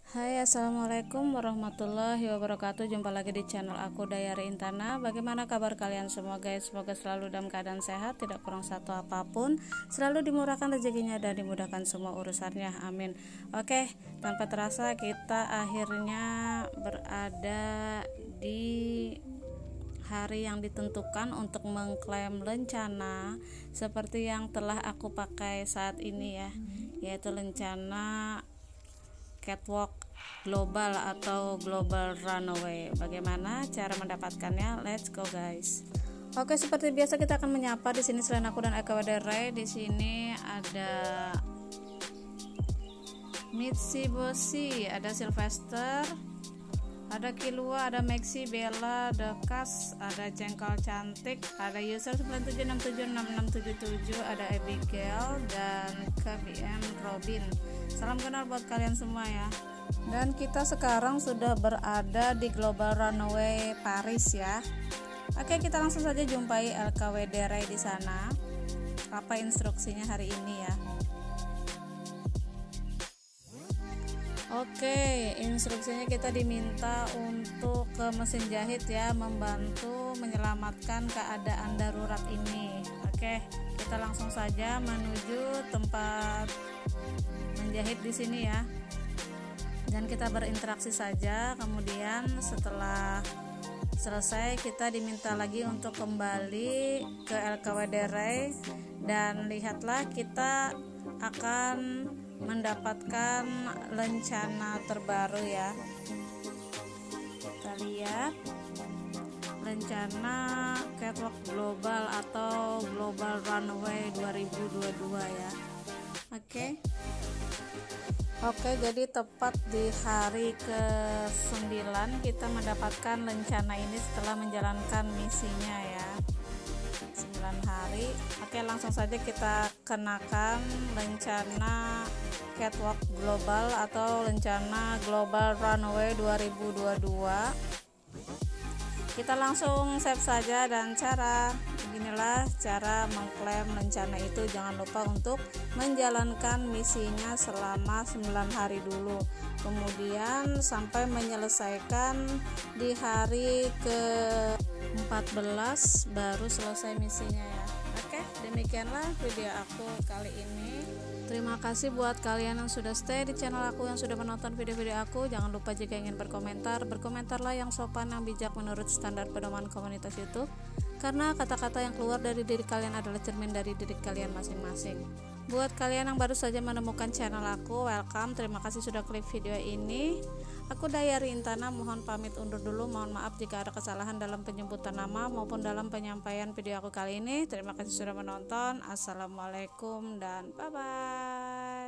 Hai, assalamualaikum warahmatullahi wabarakatuh. Jumpa lagi di channel aku, Dayari Intana. Bagaimana kabar kalian semua guys? Semoga selalu dalam keadaan sehat, tidak kurang satu apapun, selalu dimurahkan rezekinya dan dimudahkan semua urusannya, amin. Oke, tanpa terasa kita akhirnya berada di hari yang ditentukan untuk mengklaim lencana seperti yang telah aku pakai saat ini ya, yaitu lencana catwalk global atau global runway. Bagaimana cara mendapatkannya? Let's go guys. Oke, seperti biasa kita akan menyapa di sini selain aku dan Eka Ray. Di sini ada Mitsi Bosi, ada Sylvester, ada Kilua, ada Maxi, Bella, ada Kas, ada Jengkol Cantik, ada user 97676677, ada Abigail dan KBM Robin. Salam kenal buat kalian semua ya. Dan kita sekarang sudah berada di Global Runway Paris ya. Oke, kita langsung saja jumpai LKWD Ray di sana. Apa instruksinya hari ini ya? Oke, instruksinya kita diminta untuk ke mesin jahit ya, membantu menyelamatkan keadaan darurat ini. Oke, kita langsung saja menuju tempat menjahit di sini ya. Dan kita berinteraksi saja. Kemudian setelah selesai kita diminta lagi untuk kembali ke LKWD Ray, dan lihatlah kita akan mendapatkan lencana terbaru ya. Kita lihat lencana catwalk global atau global runway 2022 ya. Oke, jadi tepat di hari ke-9 kita mendapatkan lencana ini setelah menjalankan misinya ya, 9 hari. Oke, langsung saja kita kenakan lencana catwalk global atau lencana global runway 2022. Kita langsung save saja, dan beginilah cara mengklaim lencana itu. Jangan lupa untuk menjalankan misinya selama 9 hari dulu, kemudian sampai menyelesaikan di hari ke-14 baru selesai misinya ya. Oke, demikianlah video aku kali ini. Terima kasih buat kalian yang sudah stay di channel aku, yang sudah menonton video-video aku. Jangan lupa jika ingin berkomentarlah yang sopan, yang bijak menurut standar pedoman komunitas YouTube. Karena kata-kata yang keluar dari diri kalian adalah cermin dari diri kalian masing-masing. Buat kalian yang baru saja menemukan channel aku, welcome. Terima kasih sudah klik video ini. Aku Dayari Intana, mohon pamit undur dulu. Mohon maaf jika ada kesalahan dalam penyebutan nama maupun dalam penyampaian video aku kali ini. Terima kasih sudah menonton. Assalamualaikum dan bye-bye.